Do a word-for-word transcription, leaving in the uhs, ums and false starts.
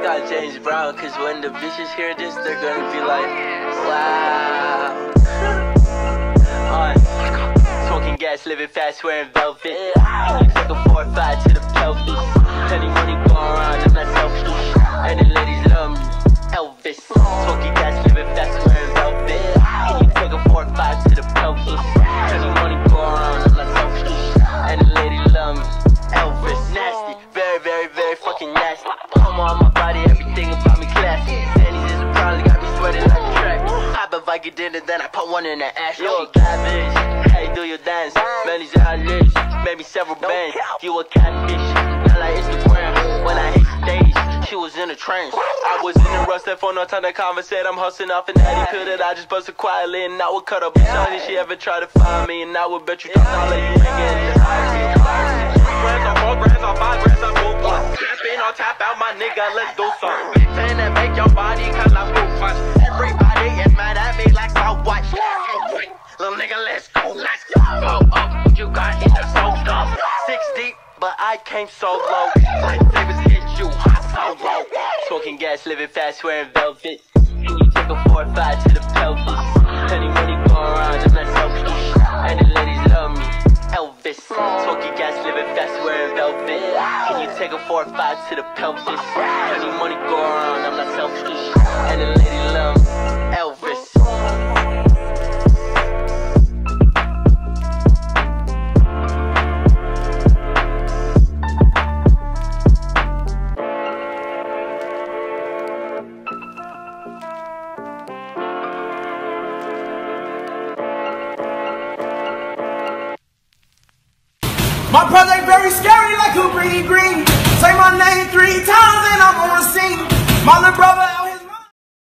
got James Brown, cause when the bitches hear this, they're gonna be like, wow. uh, Smoking gas, living fast, wearing velvet. You take a four or five to the pelvis. Plenty money going around, I'm not selfish. And the ladies love me, Elvis. Smoking gas, living fast, wearing velvet. You take a four or five to the pelvis. Plenty money going around, I'm not selfish. And the ladies love me, Elvis. Nasty, very, very, very fucking nasty. Come on my body, everything about me classy. Panties is a problem, got me sweating like a track. Pop a Viking dinner, then I put one in the ass. You a cabbage, hey, do your dance. Many eyelids, maybe several bands. You a catfish, not like Instagram. When I hit stage, she was in a trance. I was in a rush, that phone, no time to conversate. I'm hustling off an Addy pill that I just busted quietly. And I would cut up a song if she ever tried to find me. And I would bet you don't know that you ain't getting the high. Brands on four brands on five brands on both ones. Tap in or tap out, my nigga, let's do something. Big fan that make your body cause I'm boot punch. Everybody is mad at me like Southwatch. Little nigga, let's go, let's go. Oh, oh, you got it, so stuff. Six deep, but I came so low. Lightsabers hit you hot so low. Smoking gas, living fast, wearing velvet. And you take a four or five to the pelvis. Plenty money going around, I'm not selfish. And the ladies love me, Elvis. Smoking gas, living fast, wearing velvet. Can you take a four or five to the pelvis? Plenty money going around, I'm not selfish. And the ladies love me, Elvis. My brother very scary like a green green. Say my name three times and I'm on the scene. My little brother